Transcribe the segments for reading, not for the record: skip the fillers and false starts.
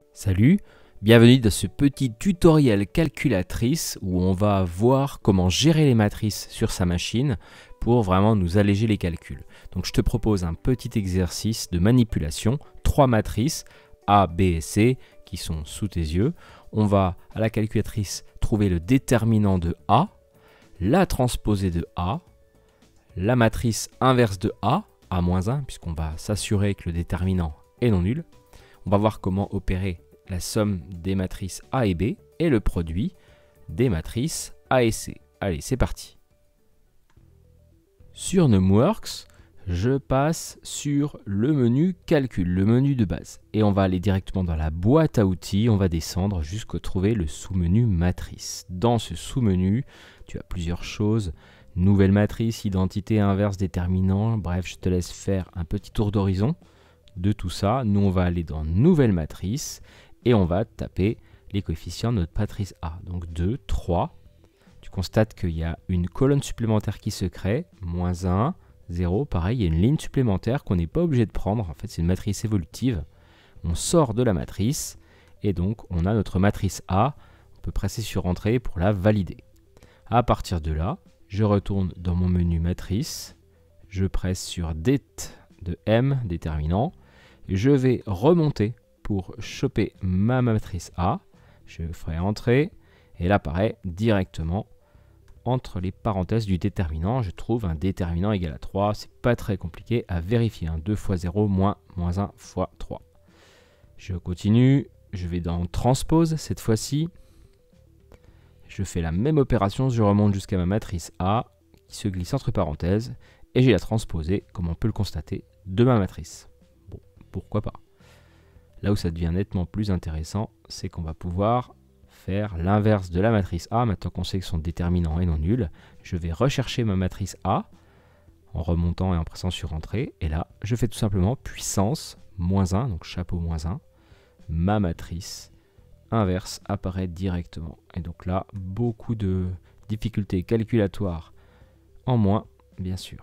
Salut, bienvenue dans ce petit tutoriel calculatrice où on va voir comment gérer les matrices sur sa machine pour vraiment nous alléger les calculs. Donc je te propose un petit exercice de manipulation, 3 matrices A, B et C qui sont sous tes yeux. On va à la calculatrice trouver le déterminant de A, la transposée de A, la matrice inverse de A, A-1, puisqu'on va s'assurer que le déterminant est non nul. On va voir comment opérer la somme des matrices A et B et le produit des matrices A et C. Allez, c'est parti. Sur Numworks, je passe sur le menu Calcul, le menu de base. Et on va aller directement dans la boîte à outils, on va descendre jusqu'à trouver le sous-menu Matrice. Dans ce sous-menu, tu as plusieurs choses. Nouvelle matrice, identité inverse, déterminant. Bref, je te laisse faire un petit tour d'horizon de tout ça. Nous, on va aller dans Nouvelle matrice et on va taper les coefficients de notre matrice A. Donc 2, 3. Tu constates qu'il y a une colonne supplémentaire qui se crée. Moins 1, 0. Pareil, il y a une ligne supplémentaire qu'on n'est pas obligé de prendre. En fait, c'est une matrice évolutive. On sort de la matrice et donc on a notre matrice A. On peut presser sur Entrée pour la valider. À partir de là, je retourne dans mon menu matrice. Je presse sur Det de M, déterminant. Je vais remonter pour choper ma matrice A. Je ferai Entrée. Et là, pareil, directement, entre les parenthèses du déterminant, je trouve un déterminant égal à 3. C'est pas très compliqué à vérifier. 2 fois 0 moins 1 fois 3. Je continue. Je vais dans Transpose cette fois-ci. Je fais la même opération. Je remonte jusqu'à ma matrice A qui se glisse entre parenthèses. Et j'ai la transposée, comme on peut le constater, de ma matrice. Bon, pourquoi pas. Là où ça devient nettement plus intéressant, c'est qu'on va pouvoir faire l'inverse de la matrice A. Maintenant qu'on sait que son déterminant est non nul, je vais rechercher ma matrice A en remontant et en pressant sur Entrée. Et là, je fais tout simplement puissance moins 1, donc chapeau moins 1. Ma matrice inverse apparaît directement. Et donc là, beaucoup de difficultés calculatoires en moins, bien sûr.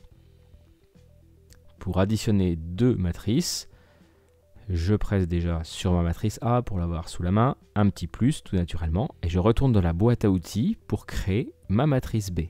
Pour additionner deux matrices, je presse déjà sur ma matrice A pour l'avoir sous la main, un petit plus tout naturellement, et je retourne dans la boîte à outils pour créer ma matrice B.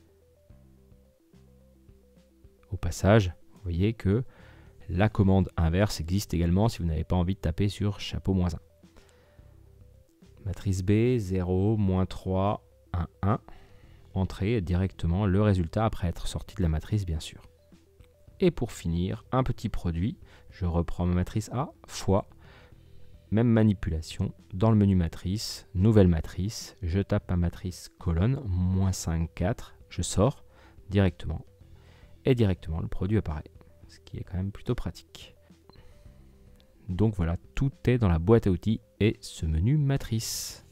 Au passage, vous voyez que la commande inverse existe également si vous n'avez pas envie de taper sur chapeau moins 1. Matrice B, 0, moins 3, 1, 1. Entrée directement le résultat après être sorti de la matrice, bien sûr. Et pour finir, un petit produit, je reprends ma matrice A, fois, même manipulation, dans le menu matrice, nouvelle matrice, je tape ma matrice colonne, moins 5, 4, je sors directement, et directement le produit apparaît, ce qui est quand même plutôt pratique. Donc voilà, tout est dans la boîte à outils et ce menu matrice.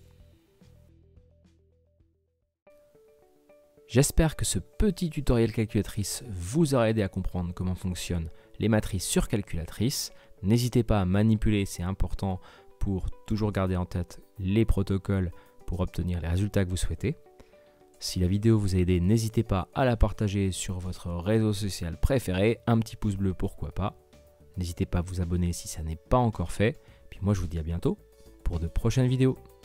J'espère que ce petit tutoriel calculatrice vous aura aidé à comprendre comment fonctionnent les matrices sur calculatrice. N'hésitez pas à manipuler, c'est important pour toujours garder en tête les protocoles pour obtenir les résultats que vous souhaitez. Si la vidéo vous a aidé, n'hésitez pas à la partager sur votre réseau social préféré. Un petit pouce bleu, pourquoi pas. N'hésitez pas à vous abonner si ça n'est pas encore fait. Puis moi, je vous dis à bientôt pour de prochaines vidéos.